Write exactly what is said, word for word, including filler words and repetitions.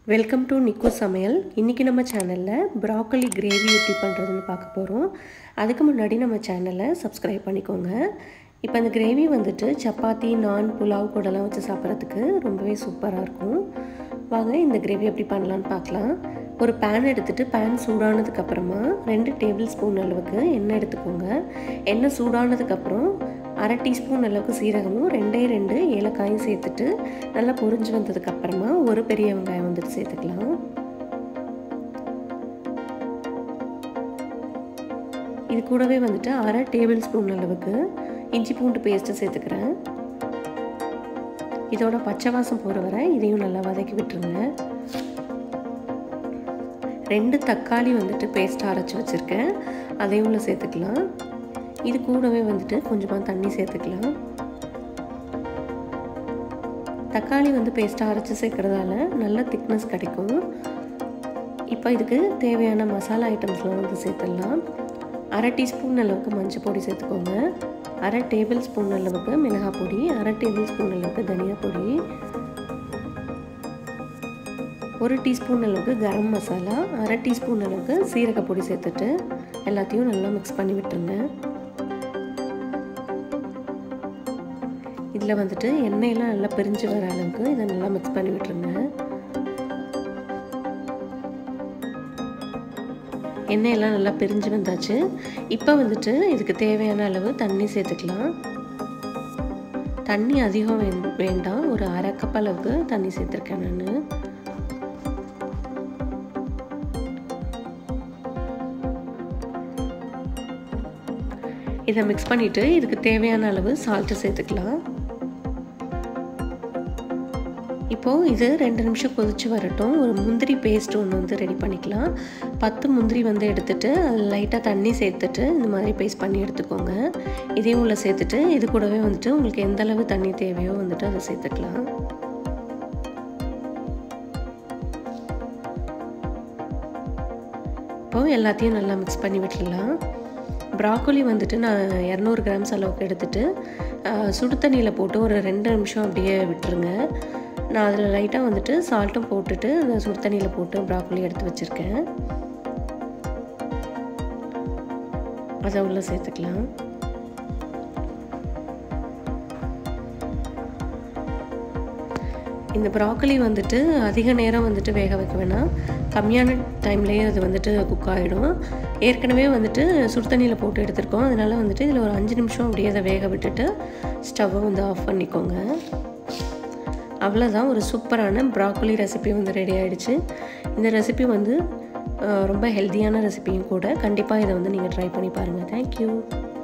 Welcome to நிக்கு சமையல். இன்றைக்கி நம்ம சேனலில் ப்ராக்கோலி கிரேவி எப்படி பண்ணுறதுன்னு பார்க்க போகிறோம். அதுக்கு முன்னாடி நம்ம சேனலை சப்ஸ்கிரைப் பண்ணிக்கோங்க. இப்போ அந்த கிரேவி வந்துட்டு சப்பாத்தி, நான், புலாவ் கூடலாம் வச்சு சாப்பிட்றதுக்கு ரொம்பவே சூப்பராக இருக்கும். வாங்க இந்த கிரேவி எப்படி பண்ணலான்னு பார்க்கலாம். ஒரு பேன் எடுத்துகிட்டு பேன் சூடானதுக்கப்புறமா ரெண்டு டேபிள் ஸ்பூன் அளவுக்கு எண்ணெய் எடுத்துக்கோங்க. எண்ணெய் சூடானதுக்கப்புறம் அரை டீஸ்பூன் அளவுக்கு சீரகமும் ரெண்டே ரெண்டு ஏலக்காயும் சேர்த்துட்டு நல்லா பொரிஞ்சு வந்ததுக்கப்புறமா ஒரு பெரிய வெங்காயம் வந்துட்டு சேர்த்துக்கலாம். இது கூடவே வந்துட்டு அரை டேபிள் ஸ்பூன் அளவுக்கு இஞ்சி பூண்டு பேஸ்ட்டு சேர்த்துக்கிறேன். இதோட பச்சை வாசம் போகிற வரை இதையும் நல்லா வதக்கி விட்டுருங்க. ரெண்டு தக்காளி வந்துட்டு பேஸ்ட் அரைச்சி வச்சுருக்கேன், அதையும் உள்ள சேர்த்துக்கலாம். இது கூடவே வந்துட்டு கொஞ்சமாக தண்ணி சேர்த்துக்கலாம். தக்காளி வந்து பேஸ்ட்டாக அரைச்சி சேர்க்குறதால நல்ல திக்னஸ் கிடைக்கும். இப்போ இதுக்கு தேவையான மசாலா ஐட்டம்ஸ்லாம் வந்து சேர்த்துடலாம். அரை டீஸ்பூன் அளவுக்கு மஞ்சள் பொடி சேர்த்துக்கோங்க. அரை டேபிள் ஸ்பூன் அளவுக்கு மிளகாய் பொடி, அரை டேபிள் ஸ்பூன் அளவுக்கு தனியா பொடி, ஒரு டீஸ்பூன் அளவுக்கு கரம் மசாலா, அரை டீஸ்பூன் அளவுக்கு சீரக பொடி சேர்த்துட்டு எல்லாத்தையும் நல்லா மிக்ஸ் பண்ணி விட்டுருங்க. இதில் வந்துட்டு எண்ணெயெல்லாம் நல்லா பிரிஞ்சு வர அளவுக்கு இதை நல்லா மிக்ஸ் பண்ணி விட்டுருங்க. எண்ணெயெல்லாம் நல்லா பிரிஞ்சு வந்தாச்சு. இப்போ வந்துட்டு இதுக்கு தேவையான அளவு தண்ணி சேர்த்துக்கலாம். தண்ணி அதிகம் வேண்டாம், ஒரு அரை கப் அளவுக்கு தண்ணி சேர்த்துருக்கேன் நான். இதை மிக்ஸ் பண்ணிவிட்டு இதுக்கு தேவையான அளவு சால்ட்டு சேர்த்துக்கலாம். இப்போது இது ரெண்டு நிமிஷம் கொதித்து வரட்டும். ஒரு முந்திரி பேஸ்ட் ஒன்று வந்து ரெடி பண்ணிக்கலாம். பத்து முந்திரி வந்து எடுத்துகிட்டு அதில் லைட்டாக தண்ணி சேர்த்துட்டு இந்த மாதிரி பேஸ்ட் பண்ணி எடுத்துக்கோங்க. இதையும் உள்ள சேர்த்துட்டு இது கூடவே வந்துட்டு உங்களுக்கு எந்த அளவு தண்ணி தேவையோ வந்துட்டு அதை சேர்த்துக்கலாம். இப்போது எல்லாத்தையும் நல்லா மிக்ஸ் பண்ணி விட்டுடலாம். ப்ராக்கோலி வந்துட்டு நான் இரநூறு கிராம்ஸ் அளவுக்கு எடுத்துகிட்டு சுடு தண்ணியில் போட்டு ஒரு ரெண்டு நிமிஷம் அப்படியே விட்டுருங்க. நான் அதில் லைட்டாக வந்துட்டு சால்ட்டும் போட்டுட்டு அந்த சுடு தண்ணியில் போட்டு ப்ராக்கோலி எடுத்து வச்சுருக்கேன். அதை உள்ளே சேர்த்துக்கலாம். இந்த ப்ராக்கோலி வந்துட்டு அதிக நேரம் வந்துட்டு வேக வைக்க வேணாம், கம்மியான டைம்லேயே அது வந்துட்டு குக் ஆகிடும். ஏற்கனவே வந்துட்டு சுடு தண்ணியில் போட்டு எடுத்துருக்கோம், அதனால் வந்துட்டு இதில் ஒரு அஞ்சு நிமிஷம் அப்படியே அதை வேக விட்டுட்டு ஸ்டவ்வை வந்து ஆஃப் பண்ணிக்கோங்க. அவ்வளோதான், ஒரு சூப்பரான ப்ராக்கோலி ரெசிபி வந்து ரெடி ஆகிடுச்சு. இந்த ரெசிபி வந்து ரொம்ப ஹெல்த்தியான ரெசிபியும் கூட. கண்டிப்பாக இதை வந்து நீங்கள் ட்ரை பண்ணி பாருங்கள். தேங்க்யூ.